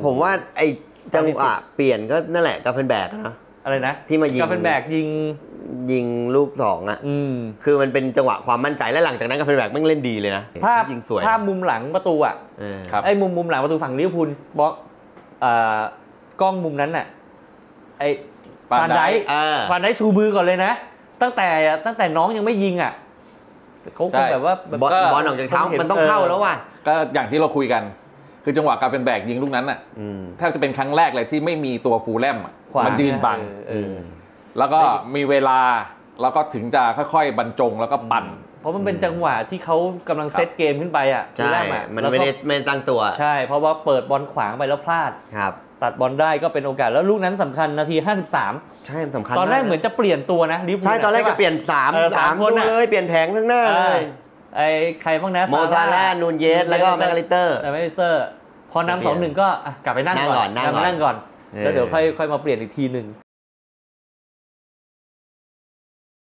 ผมว่าไอ้จังหวะเปลี่ยนก็นั่นแหละกาเฟนแบกนะอะไรนะที่มายิงกาเฟนแบกยิงลูก2อ่ะคือมันเป็นจังหวะความมั่นใจและหลังจากนั้นกาเฟนแบกแม่งเล่นดีเลยนะยิงสวยภาพมุมหลังประตูอ่ะไอ้มุมหลังประตูฝั่งลิเวอร์พูลบล็อกกล้องมุมนั้นน่ะไอ้ฟานไดชูมือก่อนเลยนะตั้งแต่น้องยังไม่ยิงอ่ะเขาคงแบบว่าบอลออกจากเท้ามันต้องเข้าแล้วว่ะก็อย่างที่เราคุยกันคือจังหวะการเป็นแบกยิงลูกนั้นน่ะแทบจะเป็นครั้งแรกเลยที่ไม่มีตัวฟูลแลมมันยืนบังแล้วก็มีเวลาแล้วก็ถึงจะค่อยๆบรรจงแล้วก็ปั่นเพราะมันเป็นจังหวะที่เขากำลังเซตเกมขึ้นไปอ่ะใช่มันไม่ได้ตั้งตัวใช่เพราะว่าเปิดบอลขวางไปแล้วพลาดตัดบอลได้ก็เป็นโอกาสแล้วลูกนั้นสำคัญนาที53 ใช่สำคัญตอนแรกเหมือนจะเปลี่ยนตัวนะใช่ตอนแรกจะเปลี่ยน3ตัวเลยเปลี่ยนแผงข้างหน้าเลยไอ้ใครบ้างนะโมซาร่านูนเยสแล้วก็แมคคาลิสเตอร์พอนำ 2-1 ก็กลับไปนั่งก่อนแล้วเดี๋ยวค่อยมาเปลี่ยนอีกทีนึง